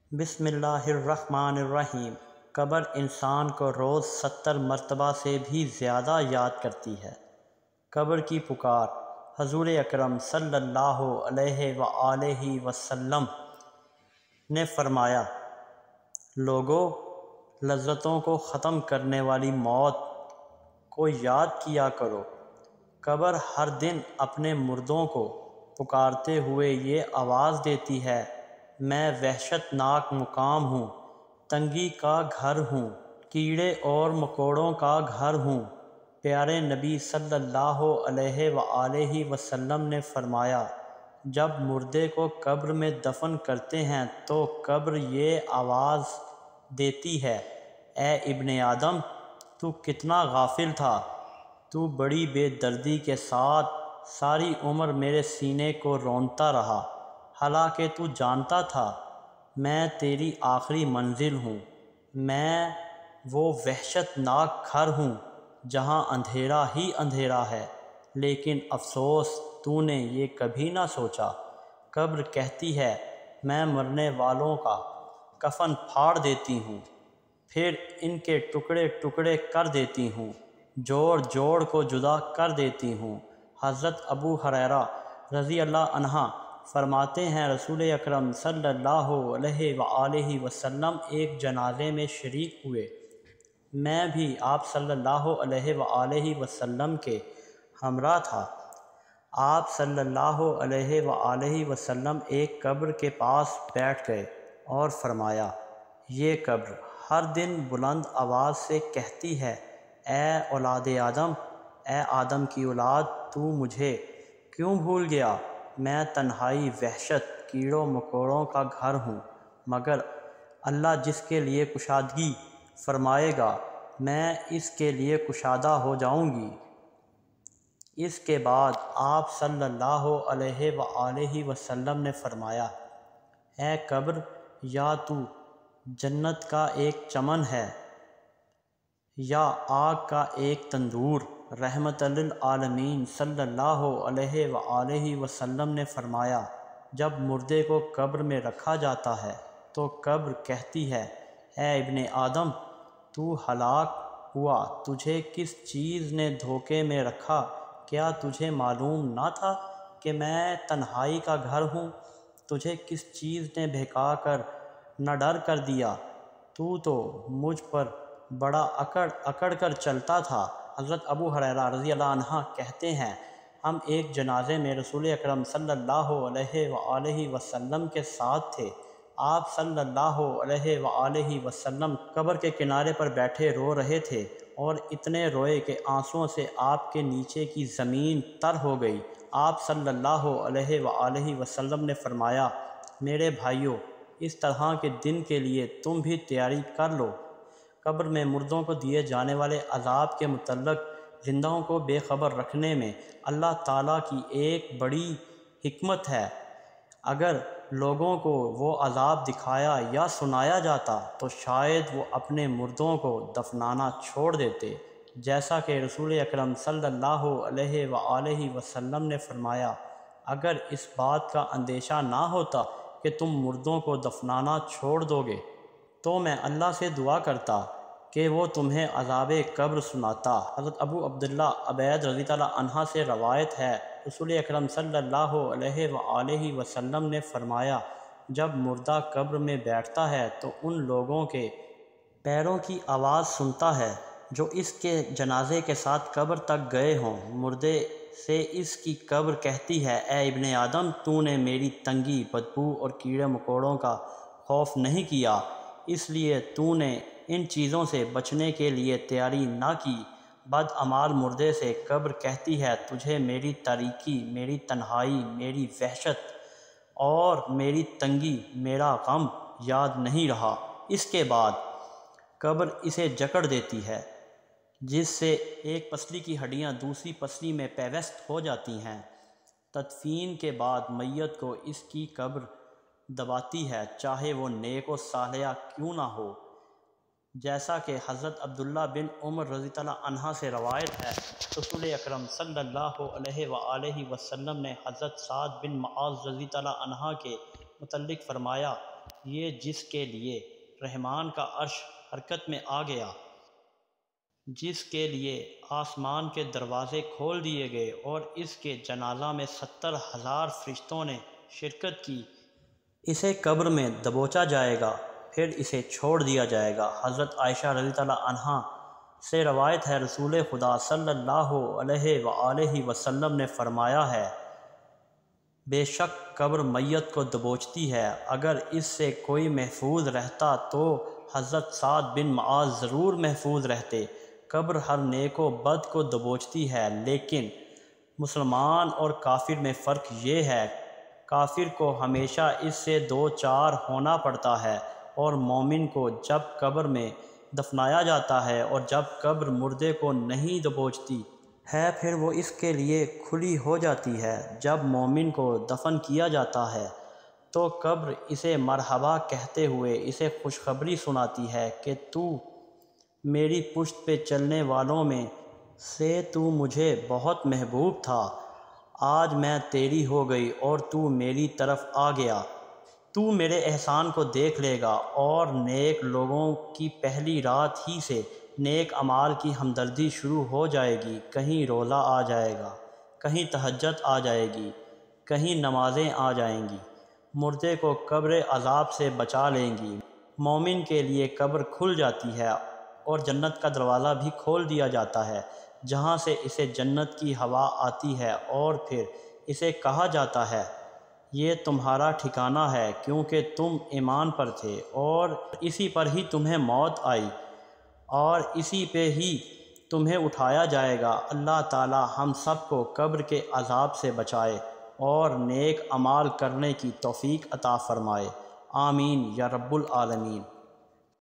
بسم اللہ الرحمن الرحیم۔ قبر انسان کو روز 70 مرتبہ سے بھی زیادہ یاد کرتی ہے۔ قبر کی پکار۔ حضور اکرم صلی اللہ علیہ وآلہ وسلم نے فرمایا، لوگو، لذتوں کو ختم کرنے والی موت کو یاد کیا کرو۔ قبر ہر دن اپنے مردوں کو پکارتے ہوئے یہ آواز دیتی ہے، میں وحشت ناک مقام ہوں، تنگی کا گھر ہوں، کیڑے اور مکوڑوں کا گھر ہوں۔ پیارے نبی صلی اللہ علیہ وآلہ وسلم نے فرمایا، جب مردے کو قبر میں دفن کرتے ہیں تو قبر یہ آواز دیتی ہے، اے ابن آدم، تو کتنا غافل تھا، تو بڑی بے دردی کے ساتھ ساری عمر میرے سینے کو رونتا رہا، حالانکہ تو جانتا تھا میں تیری آخری منزل ہوں، میں وہ وحشت ناک گھر ہوں جہاں اندھیرا ہی اندھیرا ہے، لیکن افسوس تو نے یہ کبھی نہ سوچا۔ قبر کہتی ہے، میں مرنے والوں کا کفن پھاڑ دیتی ہوں، پھر ان کے ٹکڑے ٹکڑے کر دیتی ہوں، جوڑ جوڑ کو جدا کر دیتی ہوں۔ حضرت ابو ہریرہ رضی اللہ عنہ فرماتے ہیں، رسول اکرم صلی اللہ علیہ وآلہ وسلم ایک جنازے میں شریک ہوئے، میں بھی آپ صلی اللہ علیہ وآلہ وسلم کے ہمراہ تھا۔ آپ صلی اللہ علیہ وآلہ وسلم ایک قبر کے پاس بیٹھ گئے اور فرمایا، یہ قبر ہر دن بلند آواز سے کہتی ہے، اے اولاد آدم، اے آدم کی اولاد، تو مجھے کیوں بھول گیا؟ میں تنہائی، وحشت، کیڑوں مکوڑوں کا گھر ہوں، مگر اللہ جس کے لیے کشادگی فرمائے گا میں اس کے لیے کشادہ ہو جاؤں گی۔ اس کے بعد آپ صلی اللہ علیہ وآلہ وسلم نے فرمایا، اے قبر، یا تو جنت کا ایک چمن ہے یا آگ کا ایک تندور۔ رحمت للعالمین صلی اللہ علیہ وآلہ وسلم نے فرمایا، جب مردے کو قبر میں رکھا جاتا ہے تو قبر کہتی ہے، اے ابن آدم، تو ہلاک ہوا، تجھے کس چیز نے دھوکے میں رکھا؟ کیا تجھے معلوم نہ تھا کہ میں تنہائی کا گھر ہوں؟ تجھے کس چیز نے بہکا کر نہ ڈر کر دیا؟ تو مجھ پر بڑا اکڑ اکڑ کر چلتا تھا۔ حضرت ابو ہریرہ رضی اللہ عنہ کہتے ہیں، ہم ایک جنازے میں رسول اکرم صلی اللہ علیہ وآلہ وسلم کے ساتھ تھے۔ آپ صلی اللہ علیہ وآلہ وسلم قبر کے کنارے پر بیٹھے رو رہے تھے اور اتنے روئے کہ آنسوؤں سے آپ کے نیچے کی زمین تر ہو گئی۔ آپ صلی اللہ علیہ وآلہ وسلم نے فرمایا، میرے بھائیو، اس طرح کے دن کے لیے تم بھی تیاری کر لو۔ قبر میں مردوں کو دیے جانے والے عذاب کے متعلق زندوں کو بے خبر رکھنے میں اللہ تعالیٰ کی ایک بڑی حکمت ہے۔ اگر لوگوں کو وہ عذاب دکھایا یا سنایا جاتا تو شاید وہ اپنے مردوں کو دفنانا چھوڑ دیتے، جیسا کہ رسول اکرم صلی اللہ علیہ وآلہ وسلم نے فرمایا، اگر اس بات کا اندیشہ نہ ہوتا کہ تم مردوں کو دفنانا چھوڑ دو گے تو میں اللہ سے دعا کرتا کہ وہ تمہیں عذاب قبر سناتا۔ حضرت ابو عبداللہ عبید رضی اللہ عنہ سے روایت ہے، رسول اکرم صلی اللہ علیہ وآلہ وسلم نے فرمایا، جب مردہ قبر میں بیٹھتا ہے تو ان لوگوں کے پیروں کی آواز سنتا ہے جو اس کے جنازے کے ساتھ قبر تک گئے ہوں۔ مردے سے اس کی قبر کہتی ہے، اے ابن آدم، تو نے میری تنگی، بدبو اور کیڑے مکوڑوں کا خوف نہیں کیا، اس لیے تو نے ان چیزوں سے بچنے کے لیے تیاری نہ کی۔ بدعمال مردے سے قبر کہتی ہے، تجھے میری تاریکی، میری تنہائی، میری وحشت اور میری تنگی، میرا غم یاد نہیں رہا۔ اس کے بعد قبر اسے جکڑ دیتی ہے، جس سے ایک پسلی کی ہڈیاں دوسری پسلی میں پیوست ہو جاتی ہیں۔ تدفین کے بعد میت کو اس کی قبر دباتی ہے، چاہے وہ نیک و صالحہ کیوں نہ ہو، جیسا کہ حضرت عبداللہ بن عمر رضی اللہ عنہ سے روایت ہے، رسول اکرم صلی اللہ علیہ وآلہ وسلم نے حضرت سعد بن معاذ رضی اللہ عنہ کے متعلق فرمایا، یہ جس کے لیے رحمان کا عرش حرکت میں آ گیا، جس کے لیے آسمان کے دروازے کھول دیے گئے اور اس کے جنازہ میں 70,000 فرشتوں نے شرکت کی، اسے قبر میں دبوچا جائے گا، پھر اسے چھوڑ دیا جائے گا۔ حضرت عائشہ رضی اللہ عنہا سے روایت ہے، رسول خدا صلی اللہ علیہ وآلہ وسلم نے فرمایا ہے، بے شک قبر میت کو دبوچتی ہے، اگر اس سے کوئی محفوظ رہتا تو حضرت سعد بن معاذ ضرور محفوظ رہتے۔ قبر ہر نیک و بد کو دبوچتی ہے، لیکن مسلمان اور کافر میں فرق یہ ہے، کافر کو ہمیشہ اس سے دو چار ہونا پڑتا ہے، اور مومن کو جب قبر میں دفنایا جاتا ہے اور جب قبر مردے کو نہیں دبوچتی ہے پھر وہ اس کے لیے کھلی ہو جاتی ہے۔ جب مومن کو دفن کیا جاتا ہے تو قبر اسے مرحبا کہتے ہوئے اسے خوشخبری سناتی ہے کہ تو میری پشت پہ چلنے والوں میں سے تو مجھے بہت محبوب تھا، آج میں تیری ہو گئی اور تو میری طرف آ گیا، تو میرے احسان کو دیکھ لے گا، اور نیک لوگوں کی پہلی رات ہی سے نیک اعمال کی ہمدردی شروع ہو جائے گی، کہیں روزہ آ جائے گا، کہیں تہجد آ جائے گی، کہیں نمازیں آ جائیں گی، مردے کو قبر عذاب سے بچا لیں گی۔ مومن کے لیے قبر کھل جاتی ہے اور جنت کا دروازہ بھی کھول دیا جاتا ہے، جہاں سے اسے جنت کی ہوا آتی ہے، اور پھر اسے کہا جاتا ہے، یہ تمہارا ٹھکانہ ہے کیونکہ تم ایمان پر تھے، اور اسی پر ہی تمہیں موت آئی، اور اسی پہ ہی تمہیں اٹھایا جائے گا۔ اللہ تعالی ہم سب کو قبر کے عذاب سے بچائے اور نیک اعمال کرنے کی توفیق عطا فرمائے، آمین یا رب العالمین۔